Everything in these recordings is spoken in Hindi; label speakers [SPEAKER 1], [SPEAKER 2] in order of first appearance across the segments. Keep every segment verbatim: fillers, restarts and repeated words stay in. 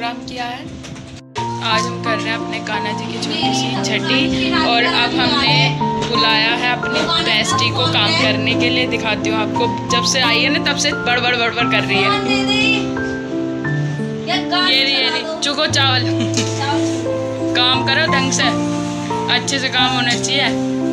[SPEAKER 1] प्रोग्राम किया है। आज हम कर रहे हैं अपने कान्हा जी की छोटी सी छठी और अब हमने बुलाया है अपनी बेस्टी को काम करने के लिए। दिखाती हूँ आपको, जब से आई है ना तब से बड़बड़ बड़बड़ कर रही है। ये रही ये रही चुको चावल काम करो ढंग से, अच्छे से काम होना चाहिए।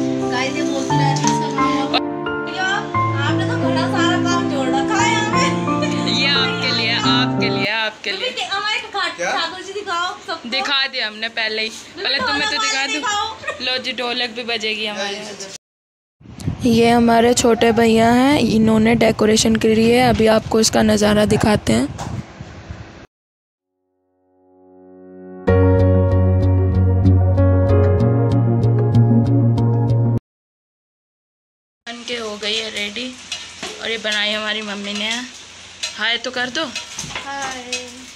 [SPEAKER 2] आपने तो बड़ा सारा काम जोड़ रखा है यहाँ पे।
[SPEAKER 1] ये आपके लिए आपके लिए आपके लिए
[SPEAKER 2] ठाकुर जी दिखाओ सब।
[SPEAKER 1] दिखा दिया हमने पहले ही, पहले तुम्हें तो दिखा दूँ। लो जी ढोलक भी बजेगी हमारे।
[SPEAKER 3] ये हमारे छोटे भैया हैं, इन्होंने डेकोरेशन करी है। अभी आपको इसका नज़ारा दिखाते हैं।
[SPEAKER 1] बन के हो गई है रेडी और ये बनाई हमारी मम्मी ने। हाय तो कर दो।
[SPEAKER 2] हाय।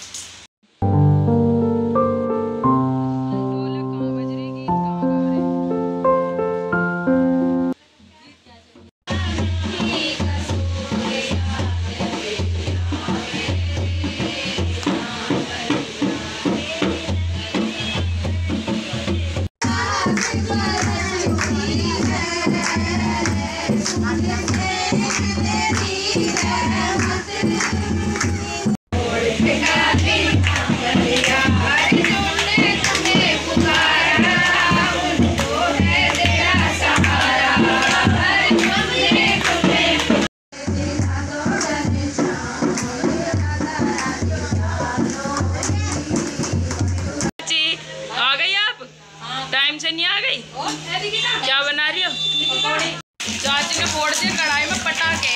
[SPEAKER 1] टाइम से नहीं आ गई? क्या बना रही हो? चाची ने फोड़ दिए कढ़ाई में पटाखे।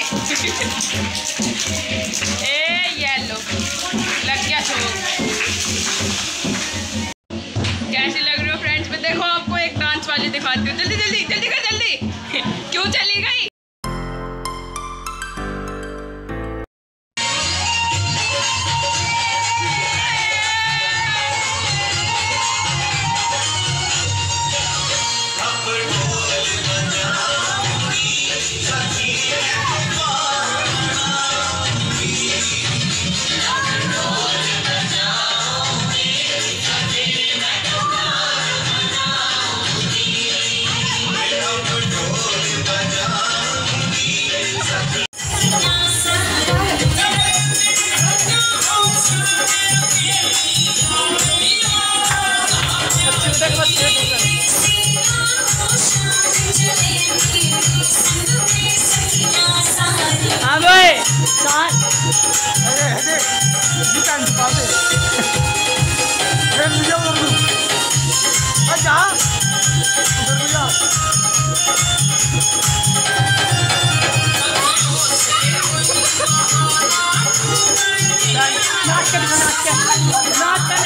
[SPEAKER 1] ए ये लो लग गया शौक। कैसी लग रही हो फ्रेंड्स में? देखो आपको एक डांस वाली दिखाती हूँ। जल्दी जल्दी जल्दी कर जल्दी। क्यों चली गई? हाँ भाई अरे दुकान पावे मुझे उधर दो अच्छा उधर भैया नाच कर नाच कर नाच कर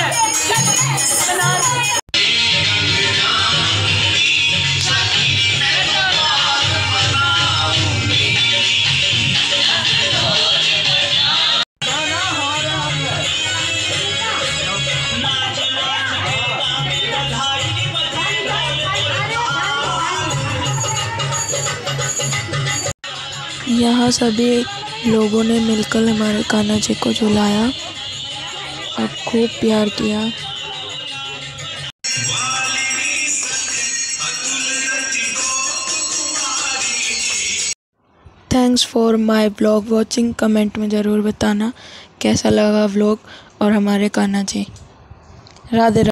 [SPEAKER 3] यहाँ सभी लोगों ने मिलकर हमारे कान्हा जी को झुलाया और खूब प्यार किया। Thanks for my vlog watching. Comment में ज़रूर बताना कैसा लगा व्लॉग और हमारे कान्हा जी। राधे राधे।